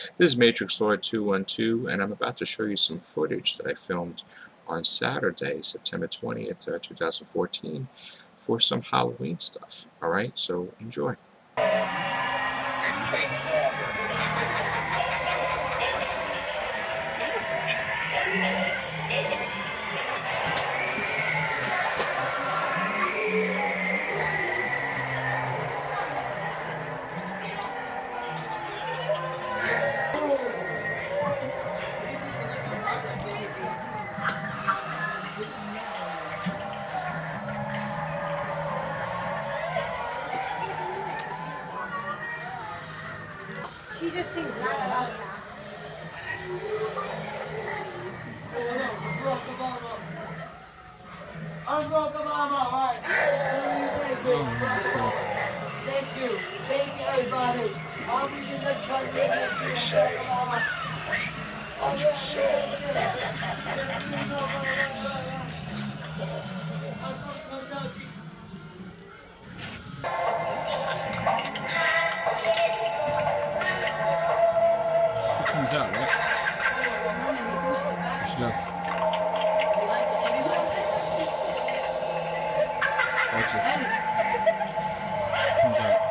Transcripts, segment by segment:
This is Matrix Lord 212, and I'm about to show you some footage that I filmed on Saturday, September 20th, 2014, for some Halloween stuff. Alright, so enjoy. She just sings la la la. I'm Rockabama, right? Thank you. Thank you, everybody. I'll be in the front row. Rockabama. Oh, It comes out, right? She does. Watch this. Comes out.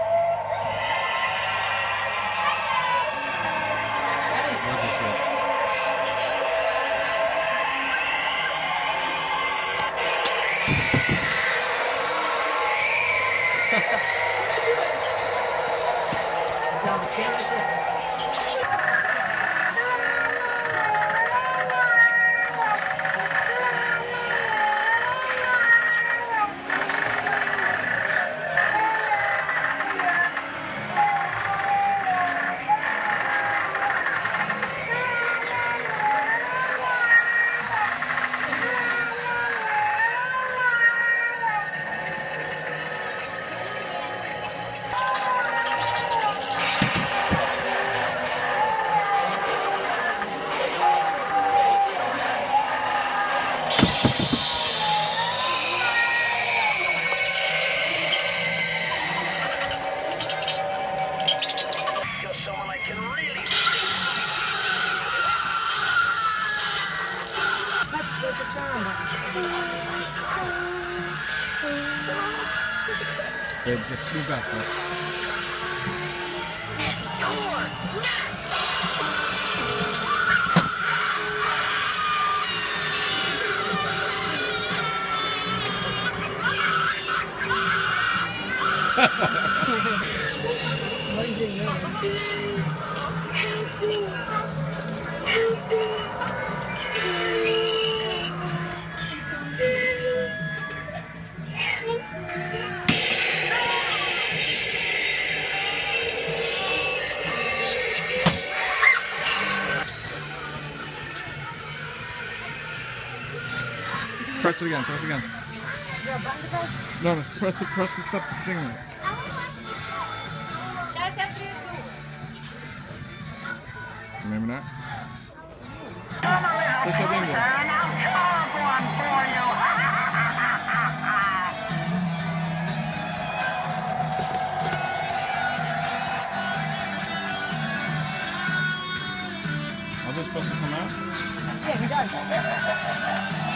Watch this bit. Touch was a charm. Babe, just move back there. Press it again, press it again. No, no, press the step thing. Remember that? Press that thing. Are they supposed to come out? Yeah, he does.